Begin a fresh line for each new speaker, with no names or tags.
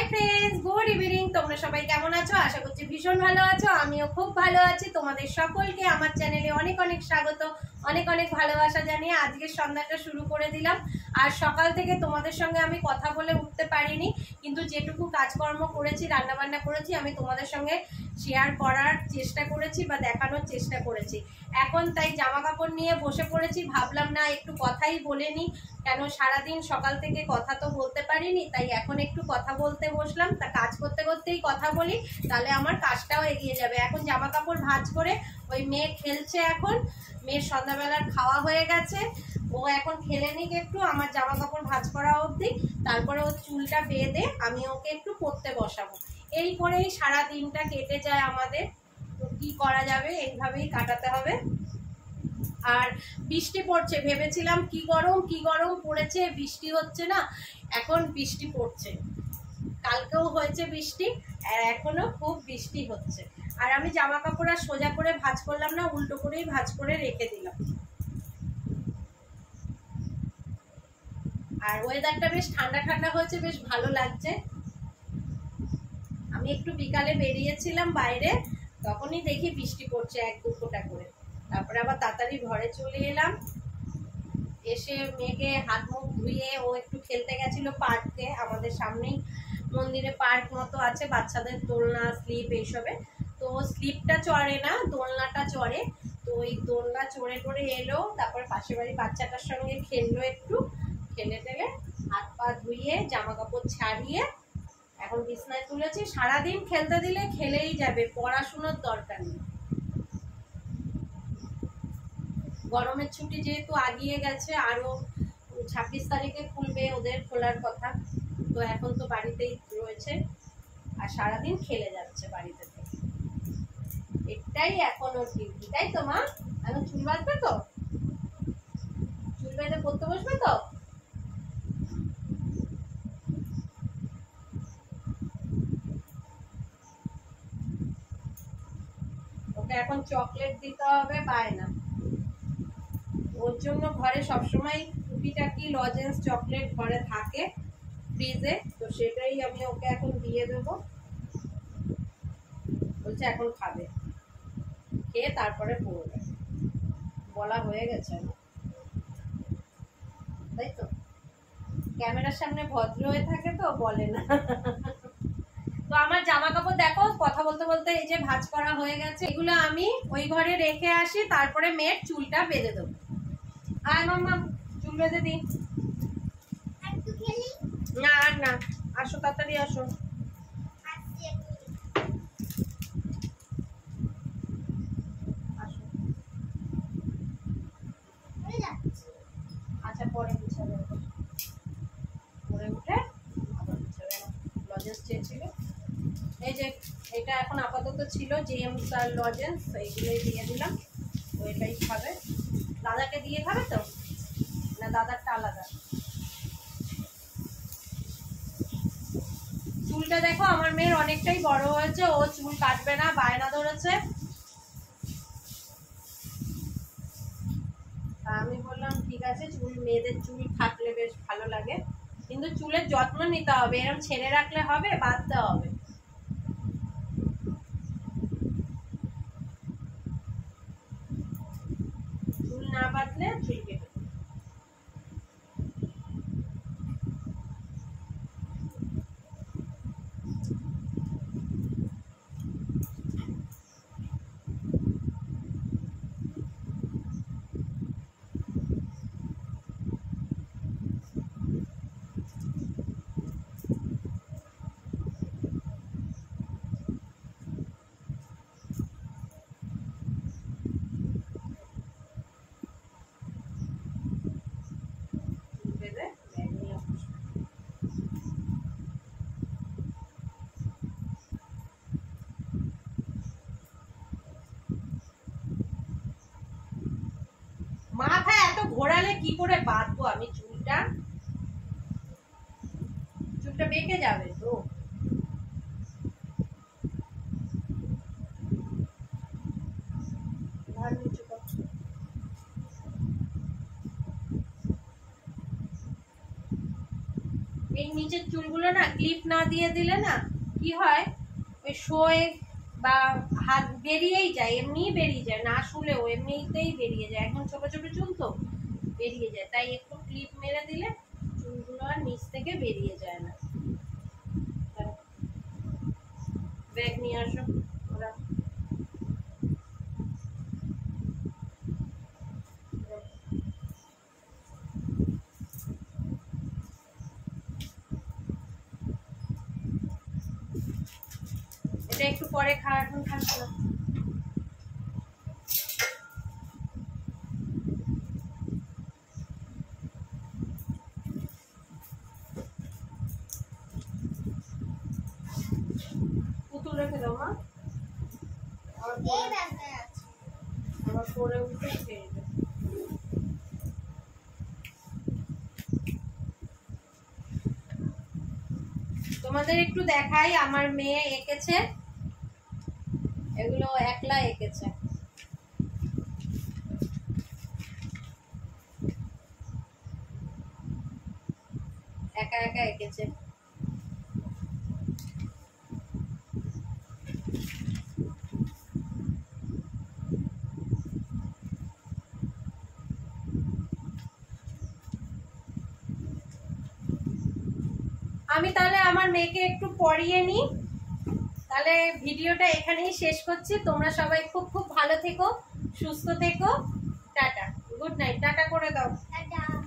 Friends good evening তোমরা সবাই কেমন আছো আশা করছি ভীষণ ভালো আছো আমিও খুব ভালো আছি তোমাদের সকলকে আমার চ্যানেলে অনেক অনেক স্বাগত অনেক অনেক ভালোবাসা জানিয়ে আজকে সন্ধ্যাটা শুরু করে দিলাম আর সকাল থেকে তোমাদের সঙ্গে আমি কথা বলে উঠতে পারিনি কিন্তু যেটুকু কাজকর্ম করেছি রান্না বান্না করেছি আমি তোমাদের সঙ্গে শেয়ার করার চেষ্টা করেছি বা দেখানোর চেষ্টা করেছি এখন তাই জামা কাপড় নিয়ে বসে পড়েছি ভাবলাম না একটু কথাই বলে নি কেন সারাদিন সকাল থেকে কথা তো বলতে পারিনি তাই এখন একটু কথা বলতে বসলাম তা কাজ করতে করতেই কথা বলি তাহলে আমার কাজটাও এগিয়ে যাবে এখন জামা কাপড় ভাঁজ করে ওই মেয়ে খেলছে এখন মেয়ের সন্ধ্যাবেলার খাওয়া হয়ে গেছে ও এখন খেলে নিক একটু আমার জামা কাপড় ভাঁজ করা অবধি তারপরে ওর চুলটা বেঁধে আমি ওকে একটু পড়তে বসাবো এই করেই সারা দিনটা কেটে যায় আমাদের তো কি করা যাবে এইভাবেই কাটাতে হবে আর বৃষ্টি পড়ছে ভেবেছিলাম কি গরম পড়েছে বৃষ্টি হচ্ছে না এখন বৃষ্টি পড়ছে কালকেও হয়েছে বৃষ্টি আর এখনো খুব বৃষ্টি হচ্ছে আর আমি জামা কাপড় আর সোজা করে ভাঁজ করলাম না উল্টো করেই ভাঁজ করে রেখে দিলাম আর ওয়েদারটা বেশ ঠান্ডা ঠান্ডা হয়েছে বেশ ভালো লাগছে আমি একটু বিকালে বেরিয়েছিলাম বাইরে তখনই দেখি বৃষ্টি পড়ছে এক দু ফোঁটা করে তারপরে আবার তাড়াতাড়ি ঘরে চলে এলাম এসে মেয়েকে হাত মুখ ধুয়ে ও একটু খেলতে গেছিল পার্কে আমাদের সামনেই মন্দিরে পার্ক মতো আছে বাচ্চাদের দোলনা স্লিপ এইসবে তো স্লিপটা চড়ে না দোলনাটা চড়ে তো ওই দোলনা চড়ে করে এলো তারপর পাশের বাড়ি বাচ্চাটার সঙ্গে খেললো একটু খেলে টেলে হাত পা ধুয়ে জামা কাপড় ছাড়িয়ে এখন বিছনায় তুলেছি সারাদিন খেলতে দিলে খেলেই যাবে পড়াশোনার দরকার নেই গরমের ছুটি যেহেতু আগিয়ে গেছে আরো 26 তারিখে খুলবে ওদের খোলার কথা তো এখন তো বাড়িতেই রয়েছে আর সারাদিন খেলে যাচ্ছে বাড়িতে থেকে এটাই এখন ওর ডিউটি তাই তো মা এখন চুল বাঁধবে তো চুল বেঁধে পড়তে বসবে তো ওকে এখন চকলেট দিতে হবে বায়না ওর জন্য ঘরে সবসময় টুকিটাকি লজেন্স চকলেট ঘরে থাকে ফ্রিজে তো সেটাই আমি ওকে এখন দিয়ে দেবো বলছে এখন খাবে খেয়ে তারপরে পড়বে বলা হয়ে গেছে তাই তো ক্যামেরার সামনে ভদ্র হয়ে থাকে তো বলে না তো আমার জামা কাপড় দেখো কথা বলতে বলতে এই যে ভাঁজ করা হয়ে গেছে এগুলো আমি ওই ঘরে রেখে আসি তারপরে মেয়ের চুলটা বেঁধে দেবো আয় মাম্মা চুল বেঁধে দি না আর না আসো তাড়াতাড়ি আসো আচ্ছা পরে গুছাবে পরে উঠে আবার গুছাবে লজেন্স চেয়েছিল এই যে এটা এখন আপাতত ছিল জেএমস আর লজেন্স এইগুলোই দিয়ে দিলাম ও এটাই খাবে দাদাকে দিয়ে খাবে তো না দাদারটা আলাদা চুলটা দেখো আমার মেয়ের অনেকটাই বড় হয়েছে ও চুল কাটবে না বায়না ধরেছে আমি বললাম ঠিক আছে চুল মেয়েদের চুল থাকলে বেশ ভালো লাগে কিন্তু চুলের যত্ন নিতে হবে এরকম ছেড়ে রাখলে হবে বাঁধতে হবে চুল না বাঁধলে চুল কেটে মাথায় এত ঘোরালে কি করে বাঁধবো আমি চুলটা বেঁকে যাবে তো এই নিচের চুলগুলো না ক্লিপ না দিয়ে দিলে না কি হয়, ওই শোয়ে বা হাত বেরিয়েই যায়, এমনিই বেরিয়ে যায়, না শুলেও এমনিতেই বেরিয়ে যায়। এখন ছোট ছোট চুল তো বেরিয়ে যায়, তাই একটু ক্লিপ মেরে দিলে চুলগুলো আর নিচ থেকে বেরিয়ে যায় না। ব্যাগ নিয়ে আসো ওরা। এটা একটু পরে খা, এখন খাস না। পুতুল রেখে দাও মা, আমার পরে উঠে খেয়ে যাবে। তোমাদের একটু দেখাই, আমার মেয়ে এঁকেছে, এগুলো একলা এঁকেছে। একা একা এঁকেছে। আমি তাহলে আমার মেয়েকে একটু পড়িয়ে নিই, তাহলে ভিডিওটা এখানেই শেষ করছি। তোমরা সবাই খুব খুব ভালো থেকো, সুস্থ থেকো। টাটা, গুড নাইট, টাটা করে দাও।